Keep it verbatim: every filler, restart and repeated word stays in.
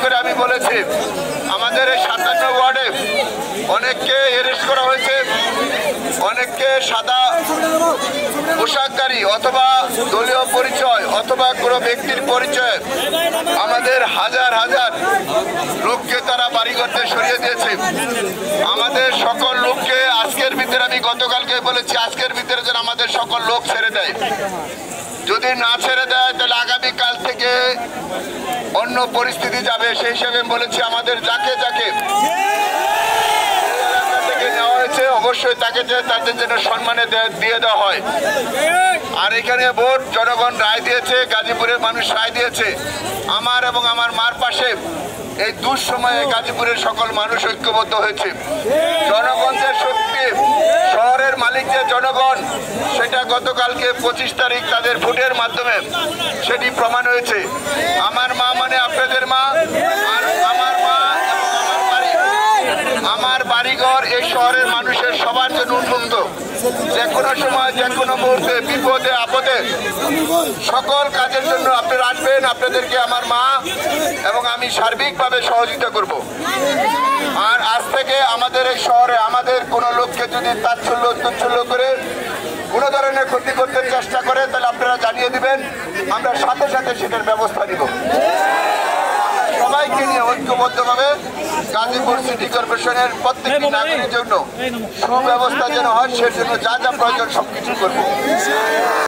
করে আমি বলেছি আমাদের এই সাতান্ন ওয়ার্ডে অনেককে অ্যারেস্ট করা হয়েছে, অনেককে সাদা পোশাকধারী অথবা দলীয় পরিচয় অথবা কোনো ব্যক্তির পরিচয় আমাদের হাজার হাজার লোককে তারা বাড়িঘরতে সরিয়ে দিয়েছে। আমাদের সকল লোককে আজকের ভিতরে, আমি গতকালকে বলেছি, আজকের ভিতরে যেন আমাদের সকল লোক ছেড়ে দেয়। যদি না ছেড়ে দেয় তাহলে আগামীকাল থেকে অন্য পরিস্থিতি যাবে। সেই হিসেবে বলেছি আমাদের যাকে যাকে নেওয়া হয়েছে অবশ্যই তাকে তাদের জন্য সম্মানে দিয়ে দেওয়া হয়। আর এখানে ভোট জনগণ রায় দিয়েছে, গাজীপুরের মানুষ রায় দিয়েছে। আমার এবং আমার মার পাশে এই দুঃসময়ে গাজীপুরের সকল মানুষ ঐক্যবদ্ধ হয়েছে। জনগণের শক্তি, শহরের মালিক যে জনগণ, সেটা গতকালকে পঁচিশ তারিখ তাদের ভোটের মাধ্যমে সেটি প্রমাণ হয়েছে। আমার মা মানে আপনাদের মা, আর আমার মা এবং আমার বাড়ি, আমার বাড়িঘর এই শহরের মানুষের সবার জন্য উন্মুক্ত। যে কোনো সময়, যে কোনো মুহূর্তে, বিপদে আপদে সকল কাজের জন্য আপনারা আসবেন। আপনাদেরকে আমার মা এবং আমি সার্বিকভাবে সহযোগিতা করব। আর আজ থেকে আমাদের এই শহরে আমাদের কোনো লোককে যদি তাচ্ছল্য তুচ্ছল্য করে কোনো ধরনের ক্ষতি করতে চেষ্টা করে তাহলে আপনারা জানিয়ে দিবেন, আমরা সাথে সাথে সেটার ব্যবস্থা নিব। সবাইকে নিয়ে ঐক্যবদ্ধভাবে গাজীপুর সিটি কর্পোরেশনের প্রত্যেকটি নাগরিকের জন্য সুব্যবস্থা যেন হয়, সেজন্য যা যা প্রয়োজন সবকিছু করবো।